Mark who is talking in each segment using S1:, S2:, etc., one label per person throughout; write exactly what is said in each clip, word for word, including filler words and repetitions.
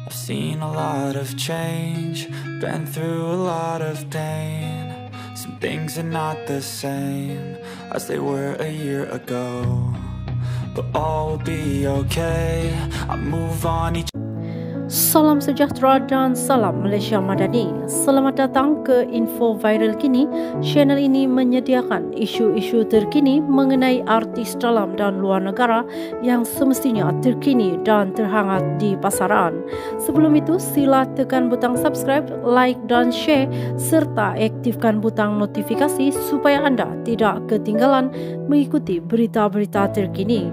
S1: I've seen a lot of change, been through a lot of pain. Some things are not the same as they were a year ago, but all will be okay. I move on each.
S2: Salam sejahtera dan salam Malaysia Madani. Selamat datang ke Info Viral Kini. Channel ini menyediakan isu-isu terkini mengenai artis dalam dan luar negara yang semestinya terkini dan terhangat di pasaran. Sebelum itu, sila tekan butang subscribe, like dan share serta aktifkan butang notifikasi supaya anda tidak ketinggalan mengikuti berita-berita terkini.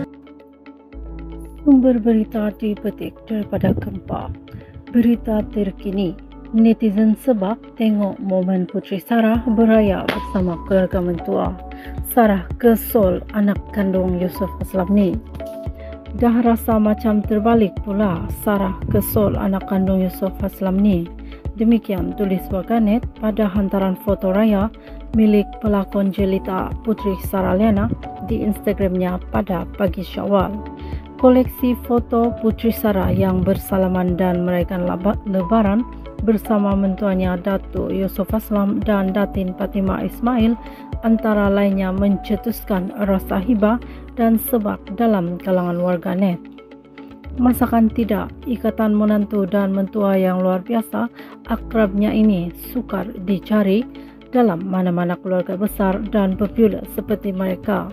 S2: Sumber berita dipetik daripada Gempa. Berita terkini, netizen sebab tengok momen Puteri Sarah beraya bersama keluarga mentua. Sarah kesol anak kandung Yusof Aslamni. Dah rasa macam terbalik pula, Sarah kesol anak kandung Yusof Aslamni. Demikian tulis warganet pada hantaran foto raya milik pelakon jelita Puteri Sarah Liana di Instagramnya pada pagi Syawal. Koleksi foto Puteri Sarah yang bersalaman dan merayakan lebaran bersama mentuanya Datuk Yusof Aslam dan Datin Fatimah Ismail antara lainnya mencetuskan rasa hibah dan sebab dalam kalangan warganet. Masakan tidak, ikatan menantu dan mentua yang luar biasa akrabnya ini sukar dicari dalam mana-mana keluarga besar dan popular seperti mereka.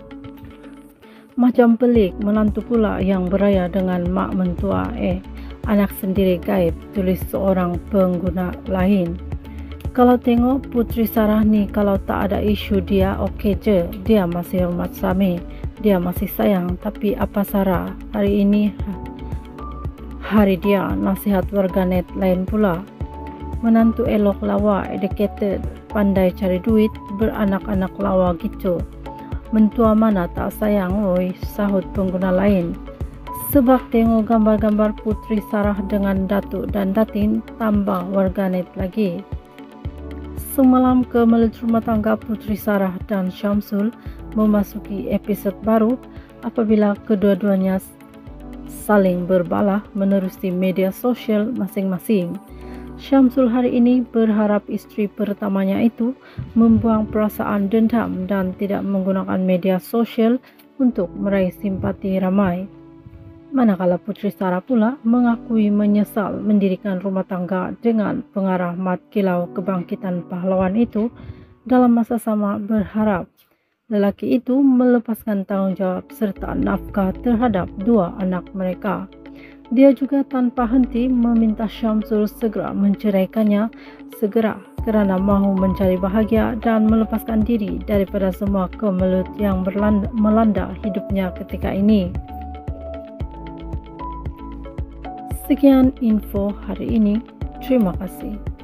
S2: Macam pelik menantu pula yang beraya dengan mak mentua eh anak sendiri gaib, tulis seorang pengguna lain. Kalau tengok Puteri Sarah ni, kalau tak ada isu dia okey je, dia masih hormat suami, dia masih sayang. Tapi apa Sarah hari ini hari dia, nasihat warganet lain pula. Menantu elok lawa, educated, pandai cari duit, beranak-anak lawa gitu. Mentua mana tak sayang, oi, sahut pengguna lain. Sebab tengok gambar-gambar Puteri Sarah dengan Datuk dan Datin, tambah warganet lagi. Semalam kemelut rumah tangga Puteri Sarah dan Syamsul memasuki episod baru apabila kedua-duanya saling berbalah menerusi media sosial masing-masing. Syamsul hari ini berharap isteri pertamanya itu membuang perasaan dendam dan tidak menggunakan media sosial untuk meraih simpati ramai. Manakala Puteri Sarah pula mengakui menyesal mendirikan rumah tangga dengan pengarah mat kilau kebangkitan pahlawan itu, dalam masa sama berharap lelaki itu melepaskan tanggungjawab serta nafkah terhadap dua anak mereka. Dia juga tanpa henti meminta Syamsul segera menceraikannya segera kerana mahu mencari bahagia dan melepaskan diri daripada semua kemelut yang berlanda, melanda hidupnya ketika ini. Sekian info hari ini. Terima kasih.